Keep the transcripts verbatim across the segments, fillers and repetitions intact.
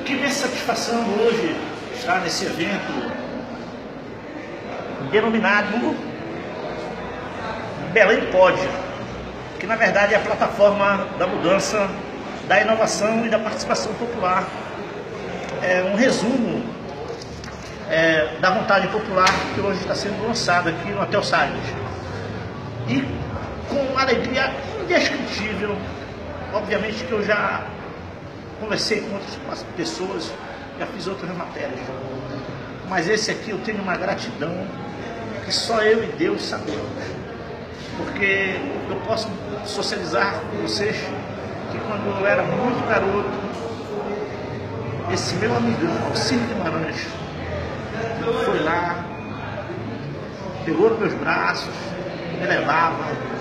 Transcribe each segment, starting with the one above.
Que minha satisfação hoje estar nesse evento denominado Belém Pode, que na verdade é a plataforma da mudança, da inovação e da participação popular. É um resumo é, da vontade popular que hoje está sendo lançada aqui no Hotel Salles. E com alegria indescritível, obviamente que eu já conversei com outras pessoas, já fiz outras matérias, mas esse aqui eu tenho uma gratidão que só eu e Deus sabemos, porque eu posso socializar com vocês que quando eu era muito garoto, esse meu amigão, Alcino Guimarães, foi lá, pegou nos meus braços, me levava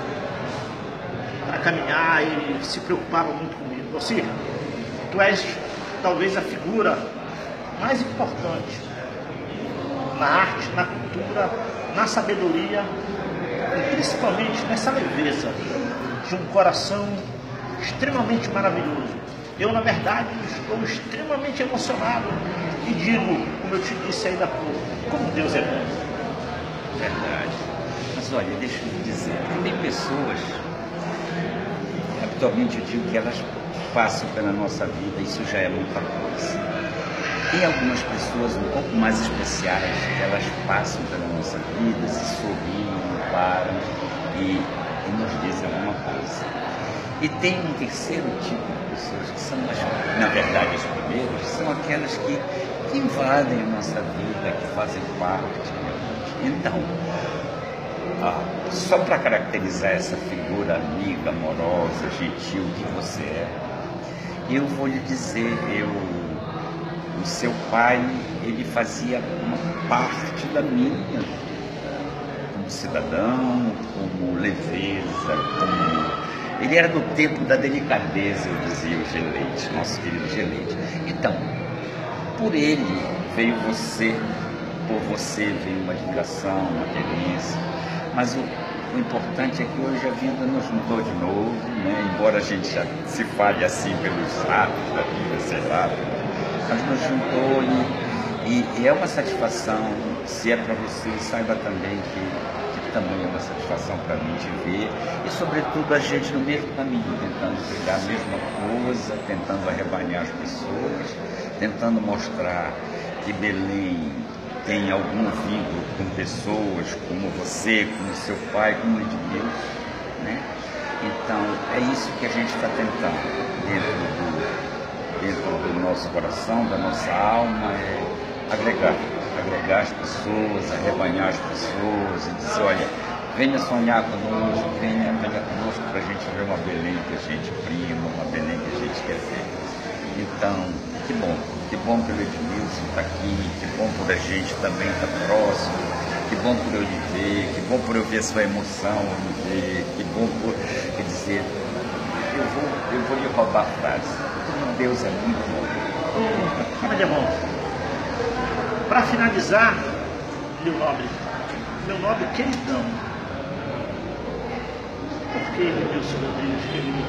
para caminhar e se preocupava muito comigo. Alcino, tu és talvez a figura mais importante na arte, na cultura, na sabedoria e principalmente nessa leveza de um coração extremamente maravilhoso. Eu, na verdade, estou extremamente emocionado e digo, como eu te disse ainda há pouco, como Deus é bom. Verdade. Mas olha, deixa eu te dizer, tem pessoas, habitualmente eu digo que elas passam pela nossa vida, isso já é muita coisa. Tem algumas pessoas um pouco mais especiais que elas passam pela nossa vida, se sorriem, param e, e nos dizem alguma coisa. E tem um terceiro tipo de pessoas que são, as, na verdade, as primeiras, são aquelas que, que invadem a nossa vida, que fazem parte. Então, ah, só para caracterizar essa figura amiga, amorosa, gentil que você é, eu vou lhe dizer, eu, o seu pai, ele fazia uma parte da minha vida, como cidadão, como leveza, como... Ele era do tempo da delicadeza, eu dizia o Geleite, nosso querido Geleite. Então, por ele veio você, por você veio uma admiração, uma querência, mas o, o importante é que hoje a vida nos juntou de novo, né? Embora a gente já se fale assim pelos atos da vida, sei lá, mas nos juntou e, e, e é uma satisfação, se é para você, saiba também que também é uma satisfação para mim de ver, e sobretudo a gente no mesmo caminho, tentando pegar a mesma coisa, tentando arrebanhar as pessoas, tentando mostrar que Belém tem algum vínculo com pessoas como você, como seu pai, como Edmilson, né? Então é isso que a gente está tentando dentro do, dentro do nosso coração, da nossa alma, é agregar. agregar as pessoas, arrebanhar as pessoas e dizer, olha, venha sonhar conosco, venha, venha conosco para a gente ver uma Belém que a gente prima, uma Belém que a gente quer ver. Então, que bom, que bom pelo Edmilson estar aqui, que bom por a gente também estar próximo, que bom por eu lhe ver, que bom por eu ver sua emoção, eu me ver, que bom por, quer dizer, eu vou, eu vou lhe roubar a frase, Deus é muito bom. Oh, mas é bom. Para finalizar, meu nobre, meu nobre queridão, por que Edmilson Rodrigues, querido?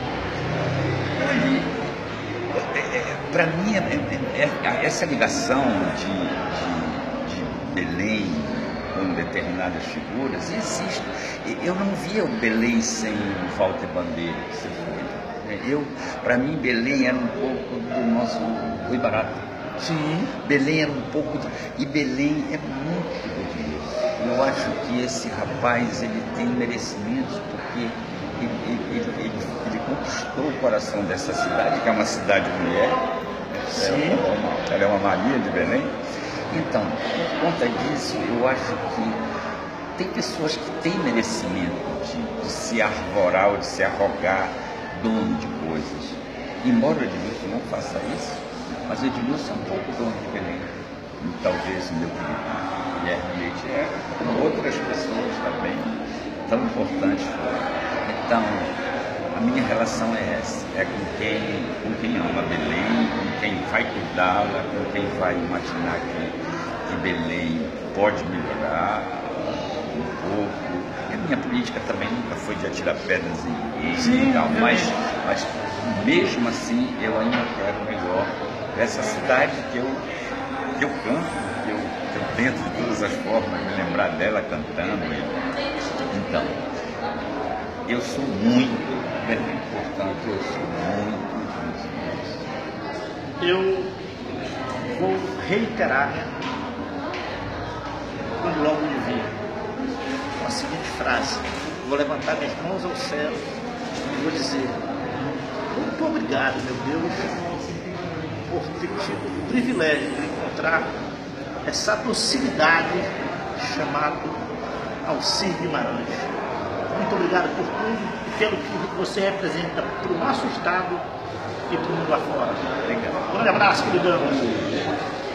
Para mim, é, é, é, essa ligação de, de, de Belém com determinadas figuras existe. Eu não via o Belém sem Walter Bandeira, que você foi. Eu, para mim, Belém era um pouco do nosso Rui Barata. Sim. Belém era um pouco de... E Belém é muito do Edmilson. Eu acho que esse rapaz, ele tem merecimentos porque ele, ele, ele, ele, ele conquistou o coração dessa cidade, que é uma cidade mulher. Sim. Ela é, uma, ela é uma Maria de Belém. Então, por conta disso, eu acho que tem pessoas que têm merecimento de, de se arvorar ou de se arrogar dono de coisas. Embora o Edmilson não faça isso, mas o Edmilson é um pouco dono de Belém. E talvez o meu querido Guilherme Leite é, como outras pessoas também, tão importantes foram. Então, a minha relação é essa, é com quem, com quem ama Belém, com quem vai cuidá-la, com quem vai imaginar que, que Belém pode melhorar um pouco. E a minha política também nunca foi de atirar pedras em ninguém. Sim, e tal, mas, mas mesmo assim eu ainda quero melhor essa cidade que eu, que eu canto, que eu, que eu tento de todas as formas me lembrar dela cantando. Então, eu sou muito, bem, portanto, eu sou muito, Eu vou reiterar quando logo me vi com a seguinte frase: vou levantar minhas mãos ao céu e vou dizer: muito obrigado, meu Deus, por ter tido o privilégio de encontrar essa docilidade chamada Alcir Guimarães. Muito obrigado por tudo e pelo que você representa para o nosso estado e para o mundo afora. Obrigado. Um grande abraço, queridão.